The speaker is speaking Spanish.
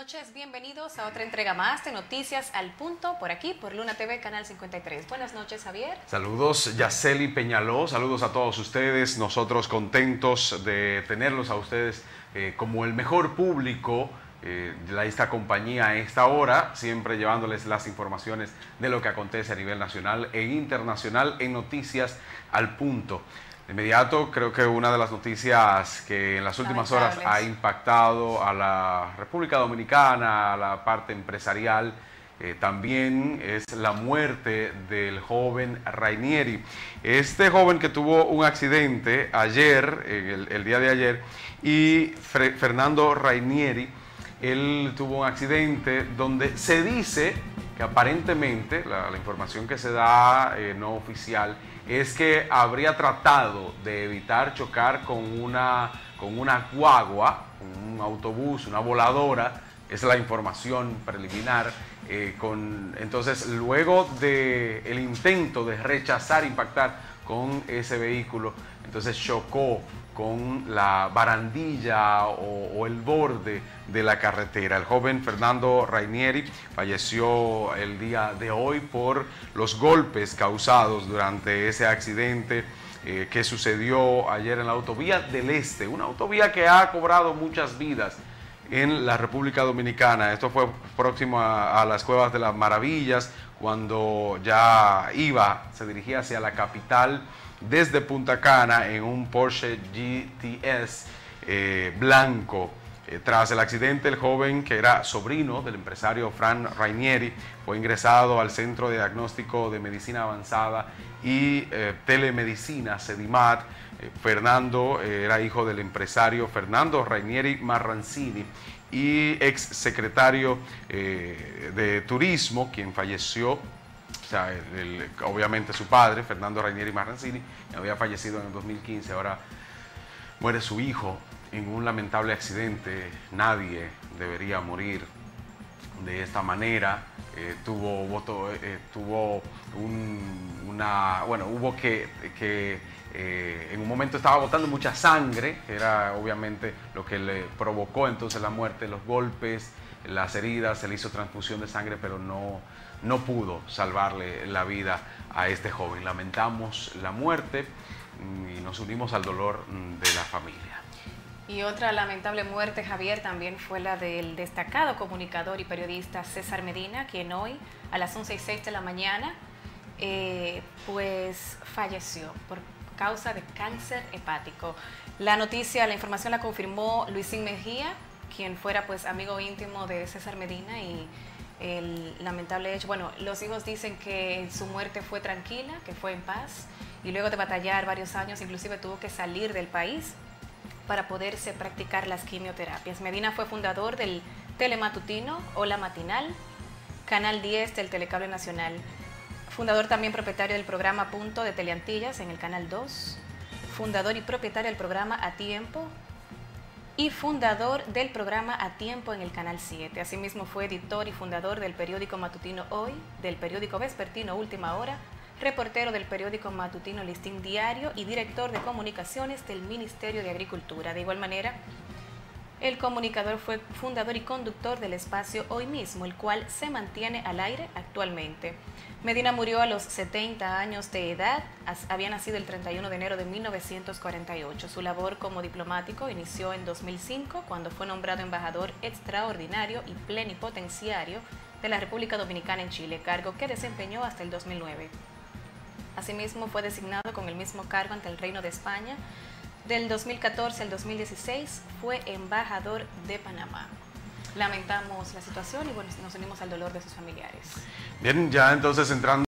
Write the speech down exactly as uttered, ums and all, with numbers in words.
noches, bienvenidos a otra entrega más de Noticias al Punto, por aquí, por Luna T V, Canal cincuenta y tres. Buenas noches, Javier. Saludos, Yaceli Peñaló, saludos a todos ustedes, nosotros contentos de tenerlos a ustedes eh, como el mejor público eh, de esta compañía a esta hora, siempre llevándoles las informaciones de lo que acontece a nivel nacional e internacional en Noticias al Punto. De inmediato, creo que una de las noticias que en las últimas horas ha impactado a la República Dominicana, a la parte empresarial, eh, también es la muerte del joven Rainieri. Este joven que tuvo un accidente ayer, el, el día de ayer, y Fre Fernando Rainieri, él tuvo un accidente donde se dice que aparentemente, la, la información que se da eh, no oficial, es que habría tratado de evitar chocar con una, con una guagua, un autobús, una voladora. Esa es la información preliminar. Eh, con, entonces, luego del intento de rechazar impactar con ese vehículo, entonces chocó con la barandilla o, o el borde de la carretera. El joven Fernando Rainieri falleció el día de hoy por los golpes causados durante ese accidente eh, que sucedió ayer en la autovía del Este, una autovía que ha cobrado muchas vidas en la República Dominicana. Esto fue próximo a, a las Cuevas de las Maravillas, cuando ya iba, se dirigía hacia la capital desde Punta Cana en un Porsche G T S eh, blanco. Eh, tras el accidente, el joven, que era sobrino del empresario Fran Rainieri, fue ingresado al Centro de Diagnóstico de Medicina Avanzada y eh, Telemedicina, CEDIMAT. Eh, Fernando eh, era hijo del empresario Fernando Rainieri Marrancini y ex secretario eh, de Turismo, quien falleció. O sea, el, el, obviamente su padre, Fernando Rainieri Marrancini, había fallecido en el dos mil quince, ahora muere su hijo en un lamentable accidente. Nadie debería morir de esta manera. Eh, tuvo voto, eh, tuvo un, una, bueno, hubo que, que eh, en un momento estaba botando mucha sangre, que era obviamente lo que le provocó entonces la muerte, los golpes, las heridas, se le hizo transfusión de sangre, pero no, no pudo salvarle la vida a este joven. Lamentamos la muerte y nos unimos al dolor de la familia. Y otra lamentable muerte, Javier, también fue la del destacado comunicador y periodista César Medina, quien hoy a las once y seis de la mañana eh, pues falleció por causa de cáncer hepático. La noticia, la información la confirmó Luisín Mejía, quien fuera pues amigo íntimo de César Medina, y el lamentable hecho, bueno, los hijos dicen que su muerte fue tranquila, que fue en paz, y luego de batallar varios años inclusive tuvo que salir del país para poderse practicar las quimioterapias. Medina fue fundador del telematutino Hola Matinal, Canal diez del Telecable Nacional, fundador también propietario del programa Punto de Teleantillas en el Canal dos, fundador y propietario del programa A Tiempo, y fundador del programa A Tiempo en el Canal siete. Asimismo fue editor y fundador del periódico matutino Hoy, del periódico vespertino Última Hora, reportero del periódico matutino Listín Diario y director de comunicaciones del Ministerio de Agricultura. De igual manera, el comunicador fue fundador y conductor del espacio Hoy Mismo, el cual se mantiene al aire actualmente. Medina murió a los setenta años de edad, había nacido el treinta y uno de enero de mil novecientos cuarenta y ocho. Su labor como diplomático inició en dos mil cinco, cuando fue nombrado embajador extraordinario y plenipotenciario de la República Dominicana en Chile, cargo que desempeñó hasta el dos mil nueve. Asimismo, fue designado con el mismo cargo ante el Reino de España. Del dos mil catorce al dos mil dieciséis fue embajador de Panamá. Lamentamos la situación y bueno, nos unimos al dolor de sus familiares. Bien, ya entonces entrando